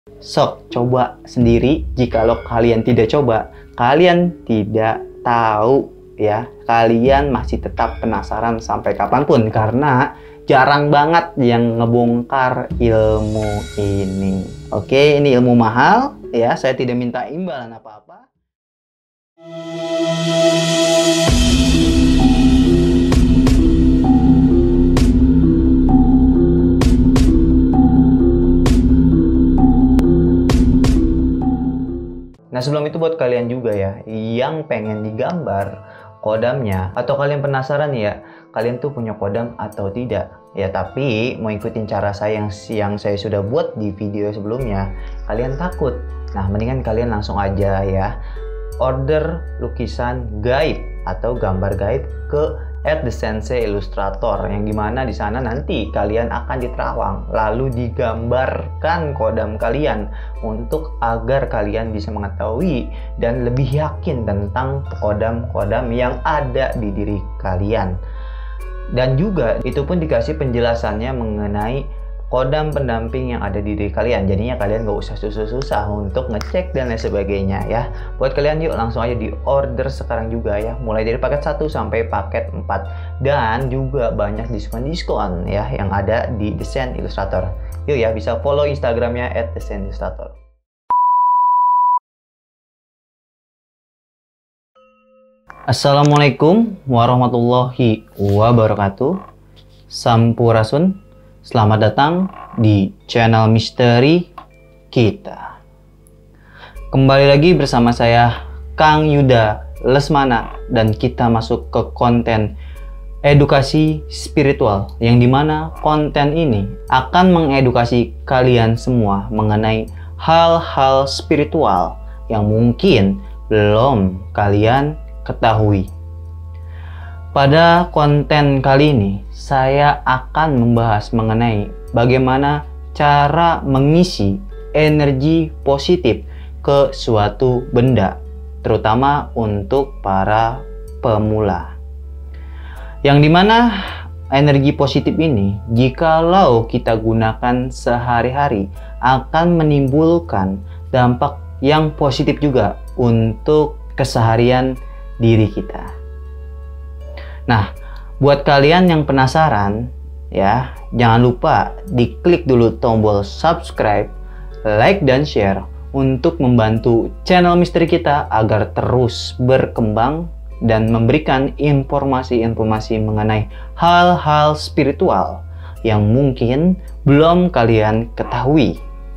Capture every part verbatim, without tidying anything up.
Sok coba sendiri. Jikalau kalian tidak coba, kalian tidak tahu ya. Kalian masih tetap penasaran sampai kapanpun, karena jarang banget yang ngebongkar ilmu ini. Oke, ini ilmu mahal ya. Saya tidak minta imbalan apa-apa. Nah, sebelum itu buat kalian juga ya yang pengen digambar kodamnya, atau kalian penasaran ya kalian tuh punya kodam atau tidak ya, tapi mau ikutin cara saya yang, yang saya sudah buat di video sebelumnya, kalian takut. Nah, mendingan kalian langsung aja ya order lukisan gaib atau gambar gaib ke at the sensei illustrator, yang dimana di sana nanti kalian akan diterawang lalu digambarkan kodam kalian untuk agar kalian bisa mengetahui dan lebih yakin tentang kodam-kodam yang ada di diri kalian. Dan juga itu pun dikasih penjelasannya mengenai kodam pendamping yang ada di diri kalian, jadinya kalian gak usah susah-susah untuk ngecek dan lain sebagainya ya. Buat kalian yuk langsung aja di order sekarang juga ya, mulai dari paket satu sampai paket empat, dan juga banyak diskon-diskon ya yang ada di Desain Illustrator. Yuk ya, bisa follow Instagramnya at desain illustrator. Assalamualaikum warahmatullahi wabarakatuh. Sampurasun. Selamat datang di channel misteri kita. Kembali lagi bersama saya Kang Yuda Lesmana, dan kita masuk ke konten edukasi spiritual, yang dimana konten ini akan mengedukasi kalian semua mengenai hal-hal spiritual yang mungkin belum kalian ketahui. Pada konten kali ini, saya akan membahas mengenai bagaimana cara mengisi energi positif ke suatu benda, terutama untuk para pemula. Yang dimana energi positif ini, jikalau kita gunakan sehari-hari, akan menimbulkan dampak yang positif juga untuk keseharian diri kita. Nah, buat kalian yang penasaran ya, jangan lupa diklik dulu tombol subscribe, like, dan share untuk membantu channel misteri kita agar terus berkembang dan memberikan informasi-informasi mengenai hal-hal spiritual yang mungkin belum kalian ketahui.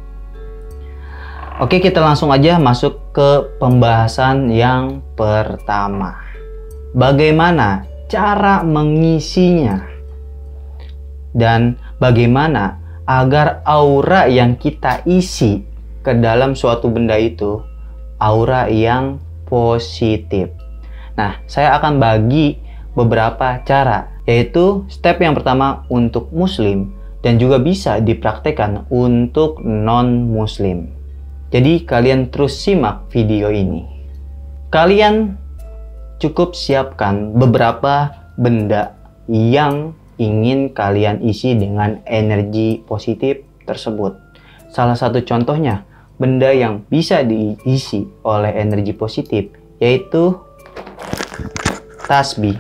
Oke, kita langsung aja masuk ke pembahasan yang pertama. Bagaimana cara mengisinya, dan bagaimana agar aura yang kita isi ke dalam suatu benda itu aura yang positif. Nah, saya akan bagi beberapa cara, yaitu step yang pertama untuk muslim dan juga bisa dipraktekkan untuk non-muslim. Jadi kalian terus simak video ini. Kalian cukup siapkan beberapa benda yang ingin kalian isi dengan energi positif tersebut. Salah satu contohnya, benda yang bisa diisi oleh energi positif yaitu tasbih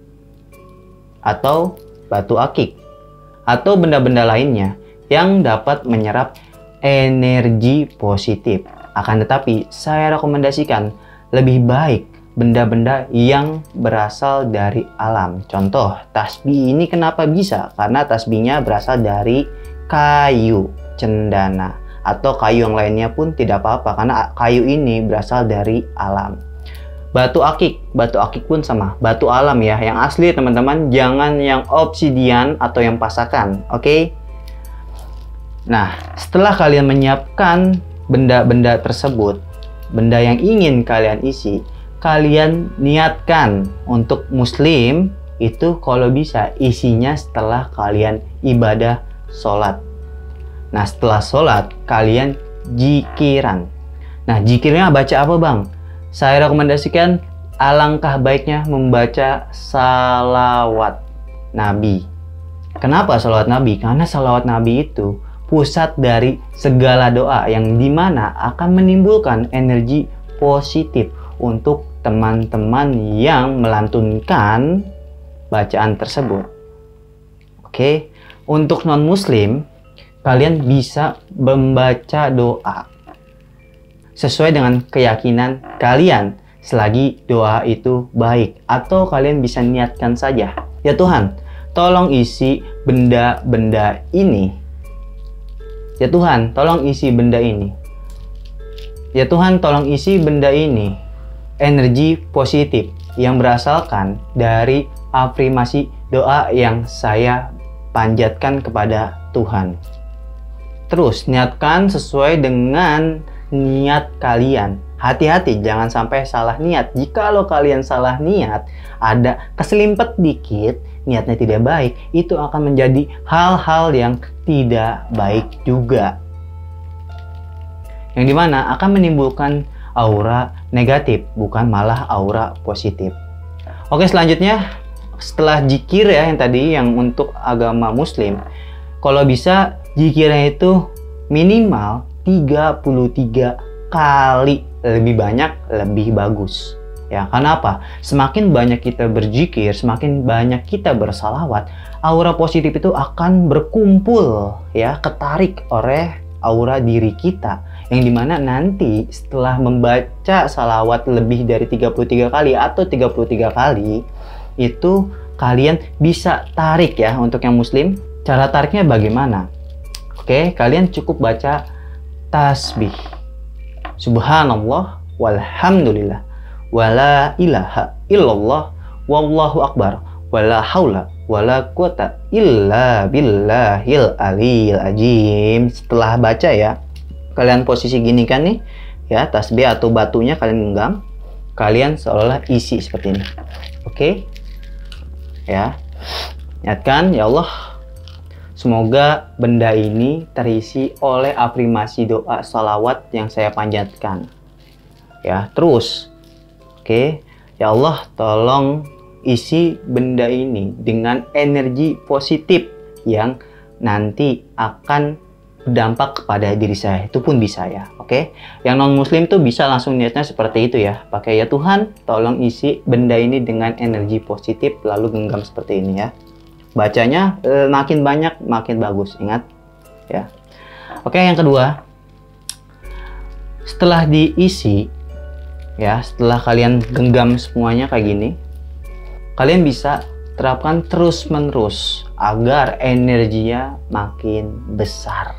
atau batu akik atau benda-benda lainnya yang dapat menyerap energi positif. Akan tetapi saya rekomendasikan lebih baik benda-benda yang berasal dari alam. Contoh, tasbih ini kenapa bisa? Karena tasbihnya berasal dari kayu cendana, atau kayu yang lainnya pun tidak apa-apa karena kayu ini berasal dari alam. Batu akik, batu akik pun sama, batu alam ya, yang asli teman-teman, jangan yang obsidian atau yang pasakan, oke? Okay? Nah, setelah kalian menyiapkan benda-benda tersebut, benda yang ingin kalian isi, kalian niatkan untuk muslim itu kalau bisa isinya setelah kalian ibadah sholat. Nah, setelah sholat kalian jikiran. Nah, jikirnya baca apa bang? Saya rekomendasikan alangkah baiknya membaca salawat Nabi. Kenapa salawat Nabi? Karena salawat Nabi itu pusat dari segala doa yang dimana akan menimbulkan energi positif untuk teman-teman yang melantunkan bacaan tersebut. Oke, untuk non-muslim, kalian bisa membaca doa sesuai dengan keyakinan kalian selagi doa itu baik, atau kalian bisa niatkan saja, ya Tuhan, tolong isi benda-benda ini. Ya Tuhan, tolong isi benda ini. Ya Tuhan, tolong isi benda ini energi positif yang berasalkan dari afirmasi doa yang saya panjatkan kepada Tuhan. Terus niatkan sesuai dengan niat kalian. Hati-hati jangan sampai salah niat. Jikalau kalian salah niat, ada keselimpet dikit, niatnya tidak baik, itu akan menjadi hal-hal yang tidak baik juga, yang dimana akan menimbulkan aura negatif, bukan malah aura positif. Oke, selanjutnya setelah zikir ya yang tadi yang untuk agama muslim, kalau bisa zikirnya itu minimal tiga puluh tiga kali, lebih banyak lebih bagus. Ya, karena apa? Semakin banyak kita berzikir, semakin banyak kita bersalawat, aura positif itu akan berkumpul ya, ketarik oleh aura diri kita. Yang dimana nanti setelah membaca salawat lebih dari tiga puluh tiga kali atau tiga puluh tiga kali, itu kalian bisa tarik ya. Untuk yang muslim, cara tariknya bagaimana? Oke, kalian cukup baca tasbih subhanallah walhamdulillah wala ilaha illallah wallahu akbar wala haula wala quwata illa billahil aliyil azim. Setelah baca ya, kalian posisi gini kan nih ya, tasbih atau batunya kalian genggam, kalian seolah isi seperti ini. Oke ya, niatkan, ya Allah, semoga benda ini terisi oleh afirmasi doa salawat yang saya panjatkan. Ya, terus, oke, ya Allah, tolong isi benda ini dengan energi positif yang nanti akan berdampak kepada diri saya. Itu pun bisa ya, oke. Yang non muslim tuh bisa langsung niatnya seperti itu ya. Pakai ya Tuhan, tolong isi benda ini dengan energi positif, lalu genggam seperti ini ya. Bacanya eh, makin banyak makin bagus, ingat ya. Oke, yang kedua, setelah diisi ya, setelah kalian genggam semuanya kayak gini, kalian bisa terapkan terus menerus agar energinya makin besar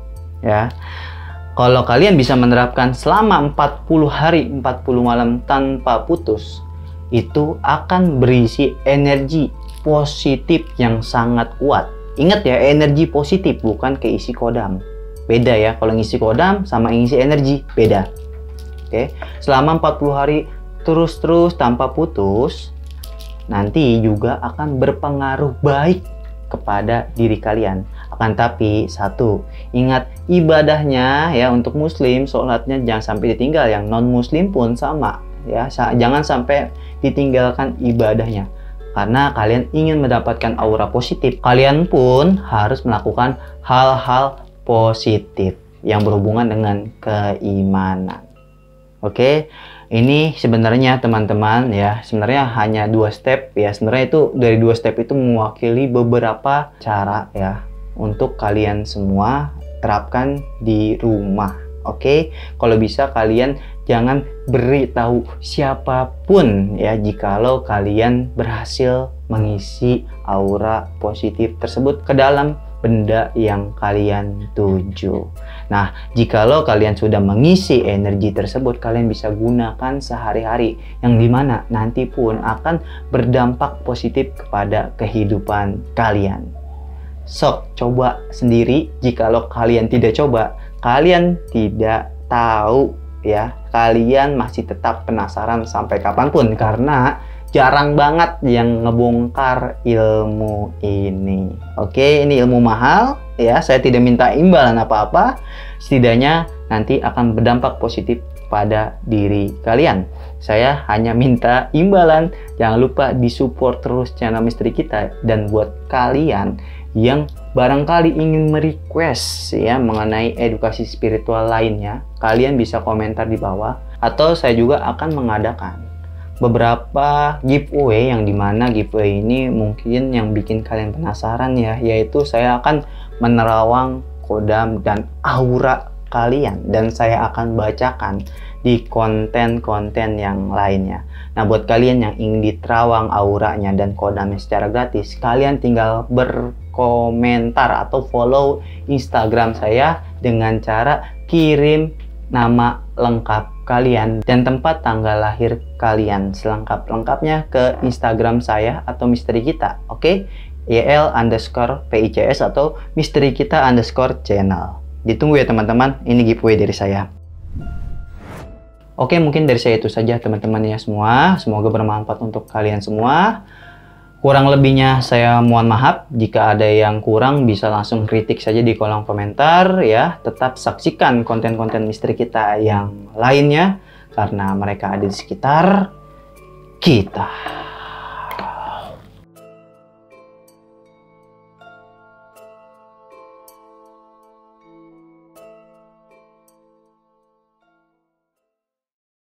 ya. Kalau kalian bisa menerapkan selama empat puluh hari empat puluh malam tanpa putus, itu akan berisi energi positif yang sangat kuat. Ingat ya, energi positif, bukan keisi kodam. Beda ya, kalau ngisi kodam sama ngisi energi, beda. Oke, selama empat puluh hari terus-terus tanpa putus, nanti juga akan berpengaruh baik kepada diri kalian. Akan tapi satu, ingat ibadahnya ya, untuk muslim sholatnya jangan sampai ditinggal, yang non muslim pun sama ya, jangan sampai ditinggalkan ibadahnya. Karena kalian ingin mendapatkan aura positif, kalian pun harus melakukan hal-hal positif yang berhubungan dengan keimanan. Oke, ini sebenarnya teman-teman ya, sebenarnya hanya dua step ya. Sebenarnya itu dari dua step itu mewakili beberapa cara ya, untuk kalian semua terapkan di rumah. Oke, kalau bisa kalian jangan beritahu siapapun ya, jikalau kalian berhasil mengisi aura positif tersebut ke dalam benda yang kalian tuju. Nah, jikalau kalian sudah mengisi energi tersebut, kalian bisa gunakan sehari-hari, yang dimana nanti pun akan berdampak positif kepada kehidupan kalian. Sok coba sendiri. Jikalau kalian tidak coba, kalian tidak tahu ya, kalian masih tetap penasaran sampai kapanpun, karena jarang banget yang ngebongkar ilmu ini. Oke, ini ilmu mahal ya, saya tidak minta imbalan apa-apa, setidaknya nanti akan berdampak positif pada diri kalian. Saya hanya minta imbalan, jangan lupa disupport terus channel misteri kita. Dan buat kalian yang barangkali ingin merequest ya mengenai edukasi spiritual lainnya, kalian bisa komentar di bawah, atau saya juga akan mengadakan beberapa giveaway yang dimana giveaway ini mungkin yang bikin kalian penasaran ya, yaitu saya akan menerawang kodam dan aura kalian dan saya akan bacakan di konten-konten yang lainnya. Nah, buat kalian yang ingin diterawang auranya dan kodamnya secara gratis, kalian tinggal berkomentar atau follow Instagram saya dengan cara kirim nama lengkap kalian dan tempat tanggal lahir kalian selengkap-lengkapnya ke Instagram saya atau Misteri Kita, oke? Okay? Y L underscore P I C S atau Misteri Kita underscore channel. Ditunggu ya teman-teman, ini giveaway dari saya. Oke, mungkin dari saya itu saja teman-teman ya semua. Semoga bermanfaat untuk kalian semua. Kurang lebihnya saya mohon maaf. Jika ada yang kurang bisa langsung kritik saja di kolom komentar ya. Tetap saksikan konten-konten Misteri Kita yang lainnya karena mereka ada di sekitar kita.